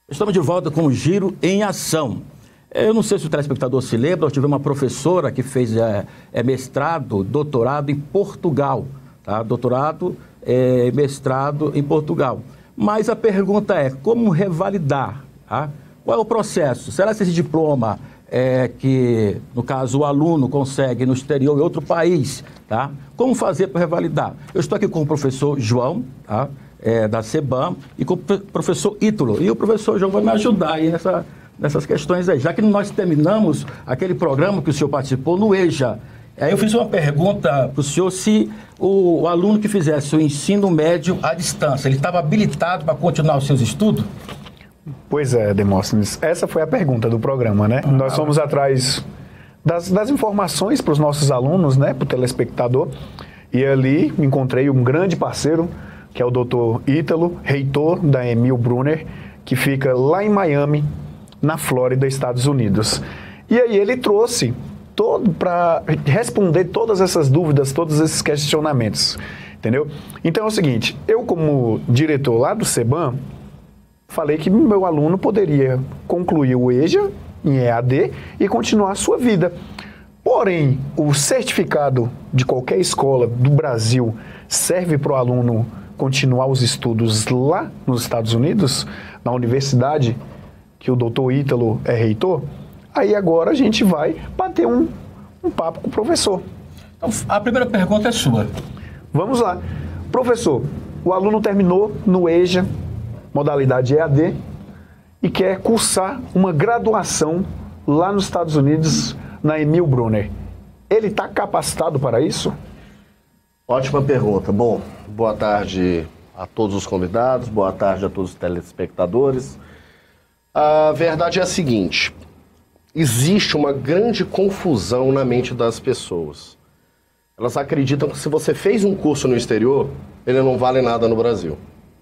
Estamos de volta com o Giro em Ação. Eu não sei se o telespectador se lembra, nós tivemos uma professora que fez mestrado, doutorado em Portugal. Tá? Doutorado, mestrado em Portugal. Mas a pergunta é, como revalidar? Tá? Qual é o processo? Será que esse diploma que, no caso, o aluno consegue no exterior, em outro país, tá? Como fazer para revalidar? Eu estou aqui com o professor João, tá? Da CEBAM, e com o professor Ítalo. E o professor João vai me ajudar aí nessas questões aí, já que nós terminamos aquele programa que o senhor participou no EJA. Aí eu fiz uma pergunta para o senhor se o aluno que fizesse o ensino médio à distância, ele estava habilitado para continuar os seus estudos? Pois é, Demóstenes, essa foi a pergunta do programa, né? Nós fomos atrás das informações para os nossos alunos, né, para o telespectador, e ali encontrei um grande parceiro, que é o Dr. Ítalo, reitor da Emil Brunner, que fica lá em Miami, na Flórida, Estados Unidos. E aí ele trouxe para responder todas essas dúvidas, todos esses questionamentos, entendeu? Então é o seguinte, eu como diretor lá do CEBAM, falei que meu aluno poderia concluir o EJA em EAD e continuar a sua vida. Porém, o certificado de qualquer escola do Brasil serve para o aluno continuar os estudos lá nos Estados Unidos, na universidade que o doutor Ítalo é reitor. Aí agora a gente vai bater um papo com o professor. Então, a primeira pergunta é sua. Vamos lá. Professor, o aluno terminou no EJA, modalidade EAD, e quer cursar uma graduação lá nos Estados Unidos, na Emil Brunner. Ele está capacitado para isso? Ótima pergunta. Bom, boa tarde a todos os convidados, boa tarde a todos os telespectadores. A verdade é a seguinte, existe uma grande confusão na mente das pessoas. Elas acreditam que se você fez um curso no exterior, ele não vale nada no Brasil.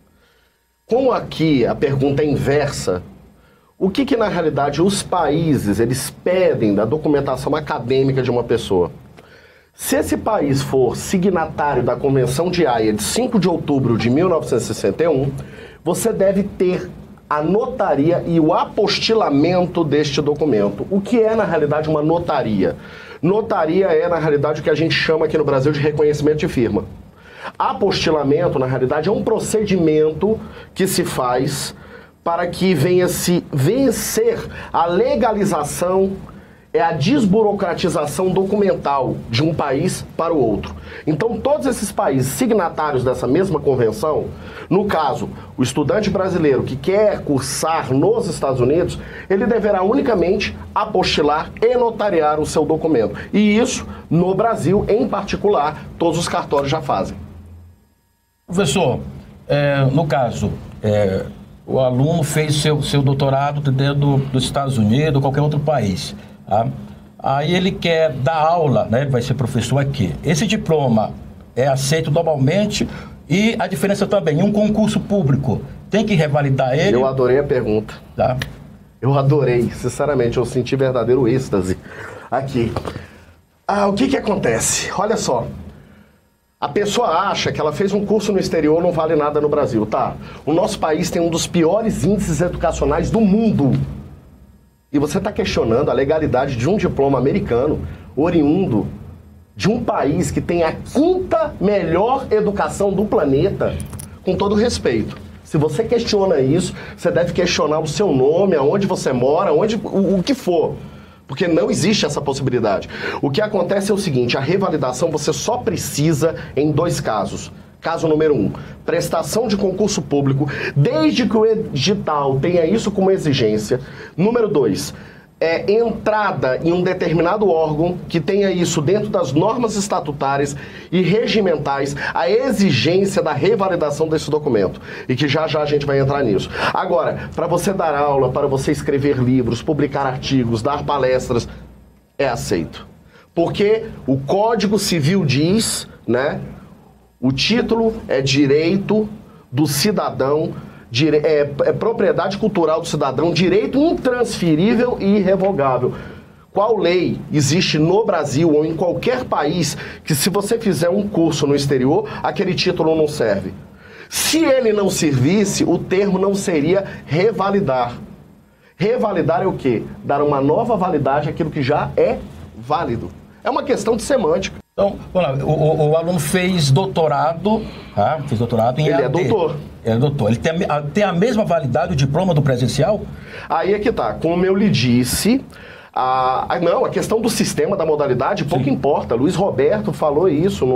Como aqui a pergunta é inversa, o que na realidade os países eles pedem da documentação acadêmica de uma pessoa? Se esse país for signatário da Convenção de Haia de 5 de outubro de 1961, você deve ter a notaria e o apostilamento deste documento. O que é, na realidade, uma notaria? Notaria é, na realidade, o que a gente chama aqui no Brasil de reconhecimento de firma. Apostilamento, na realidade, é um procedimento que se faz para que venha se vencer a legalização, a desburocratização documental de um país para o outro. Então, todos esses países signatários dessa mesma convenção, no caso, o estudante brasileiro que quer cursar nos Estados Unidos, ele deverá unicamente apostilar e notariar o seu documento. E isso, no Brasil, em particular, todos os cartórios já fazem. Professor, no caso, o aluno fez seu doutorado dentro dos Estados Unidos ou qualquer outro país. Tá? Aí ele quer dar aula, né? Ele vai ser professor aqui. Esse diploma é aceito normalmente e a diferença também, em um concurso público, tem que revalidar ele? Eu adorei a pergunta. Tá? Eu adorei, sinceramente, eu senti verdadeiro êxtase aqui. O que acontece? Olha só. A pessoa acha que ela fez um curso no exterior, não vale nada no Brasil, tá? O nosso país tem um dos piores índices educacionais do mundo. E você está questionando a legalidade de um diploma americano, oriundo de um país que tem a 5ª melhor educação do planeta, com todo respeito. Se você questiona isso, você deve questionar o seu nome, aonde você mora, o que for. Porque não existe essa possibilidade. O que acontece é o seguinte, a revalidação você só precisa em 2 casos. Caso número 1, prestação de concurso público, desde que o edital tenha isso como exigência. Número 2, entrada em um determinado órgão que tenha isso dentro das normas estatutárias e regimentais, a exigência da revalidação desse documento. E que já a gente vai entrar nisso. Agora, para você dar aula, para você escrever livros, publicar artigos, dar palestras, é aceito. Porque o Código Civil diz, né? O título é direito do cidadão, é propriedade cultural do cidadão, direito intransferível e irrevogável. Qual lei existe no Brasil ou em qualquer país que se você fizer um curso no exterior, aquele título não serve? Se ele não servisse, o termo não seria revalidar. Revalidar é o quê? Dar uma nova validade àquilo que já é válido. É uma questão de semântica. Então, o aluno fez doutorado, fez doutorado em EAD. Ele é doutor. Ele é doutor. Ele tem a mesma validade do diploma do presencial? Aí é que tá. Como eu lhe disse, a questão do sistema, da modalidade, pouco importa. Luiz Roberto falou isso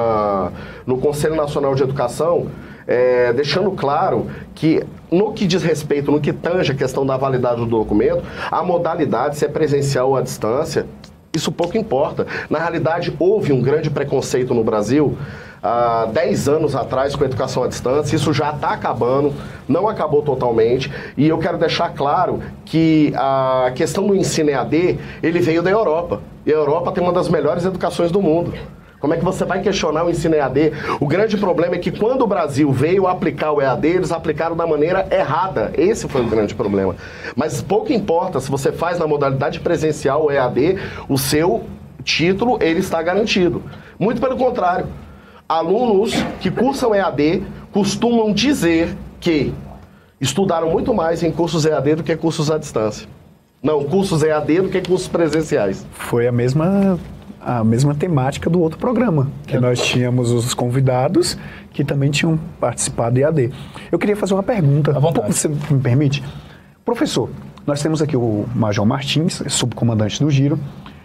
no Conselho Nacional de Educação, deixando claro que no que diz respeito, no que tange a questão da validade do documento, a modalidade, se é presencial ou à distância, isso pouco importa. Na realidade, houve um grande preconceito no Brasil há 10 anos atrás com a educação à distância. Isso já está acabando, não acabou totalmente. E eu quero deixar claro que a questão do ensino EAD, ele veio da Europa. E a Europa tem uma das melhores educações do mundo. Como é que você vai questionar o ensino EAD? O grande problema é que quando o Brasil veio aplicar o EAD, eles aplicaram da maneira errada. Esse foi o grande problema. Mas pouco importa se você faz na modalidade presencial o EAD, o seu título ele está garantido. Muito pelo contrário. Alunos que cursam EAD costumam dizer que estudaram muito mais em cursos EAD do que cursos à distância. Não, cursos EAD do que cursos presenciais. Foi a mesma temática do outro programa, que nós tínhamos os convidados que também tinham participado do EAD. Eu queria fazer uma pergunta, você me permite? Professor, nós temos aqui o Major Martins, subcomandante do Giro,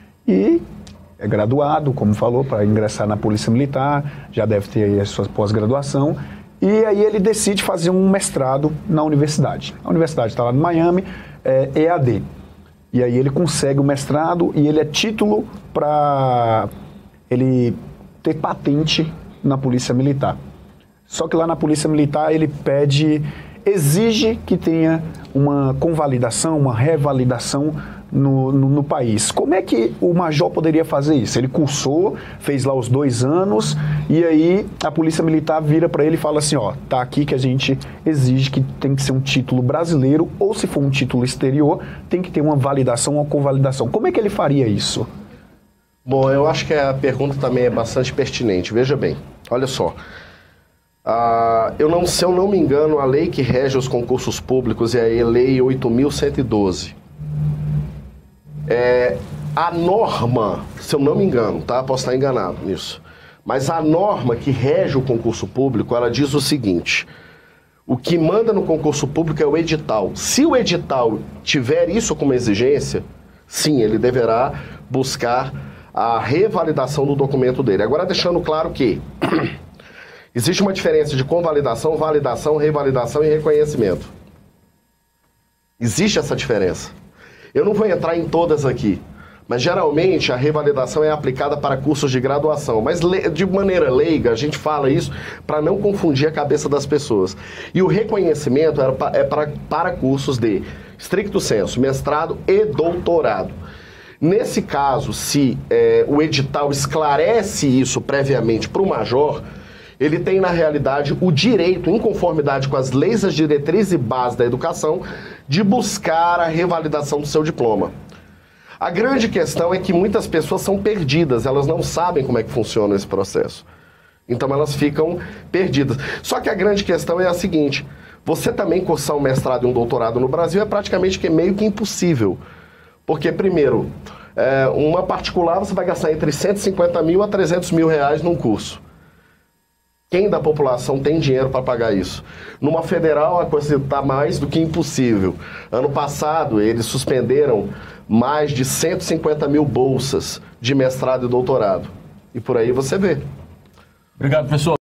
e é graduado, como falou, para ingressar na Polícia Militar, já deve ter aí a sua pós-graduação, e aí ele decide fazer um mestrado na universidade. A universidade está lá no Miami, EAD. E aí ele consegue o mestrado e ele é título para ele ter patente na Polícia Militar. Só que lá na Polícia Militar ele exige que tenha uma convalidação, uma revalidação no país. Como é que o major poderia fazer isso? Ele cursou, fez lá os 2 anos e aí a Polícia Militar vira para ele e fala assim, tá aqui que a gente exige que tem que ser um título brasileiro ou se for um título exterior, tem que ter uma validação ou convalidação. Como é que ele faria isso? Bom, eu acho que a pergunta também é bastante pertinente. Veja bem, olha só. Se eu não me engano, a lei que rege os concursos públicos é a Lei 8.112. A norma, se eu não me engano, tá? Posso estar enganado nisso. Mas a norma que rege o concurso público, ela diz o seguinte: o que manda no concurso público é o edital. Se o edital tiver isso como exigência, sim, ele deverá buscar a revalidação do documento dele. Agora, deixando claro que existe uma diferença de convalidação, validação, revalidação e reconhecimento. Existe essa diferença. Eu não vou entrar em todas aqui, mas geralmente a revalidação é aplicada para cursos de graduação, mas de maneira leiga a gente fala isso para não confundir a cabeça das pessoas. E o reconhecimento é para cursos de stricto sensu, mestrado e doutorado. Nesse caso, se o edital esclarece isso previamente para o major, ele tem, na realidade, o direito, em conformidade com as leis, as diretrizes e bases da educação, de buscar a revalidação do seu diploma. A grande questão é que muitas pessoas são perdidas, elas não sabem como é que funciona esse processo. Então elas ficam perdidas. Só que a grande questão é a seguinte: você também cursar um mestrado e um doutorado no Brasil é praticamente meio que impossível. Porque, primeiro, uma particular você vai gastar entre 150 mil a 300 mil reais num curso. Quem da população tem dinheiro para pagar isso? Numa federal, a coisa está mais do que impossível. Ano passado, eles suspenderam mais de 150 mil bolsas de mestrado e doutorado. E por aí você vê. Obrigado, professor.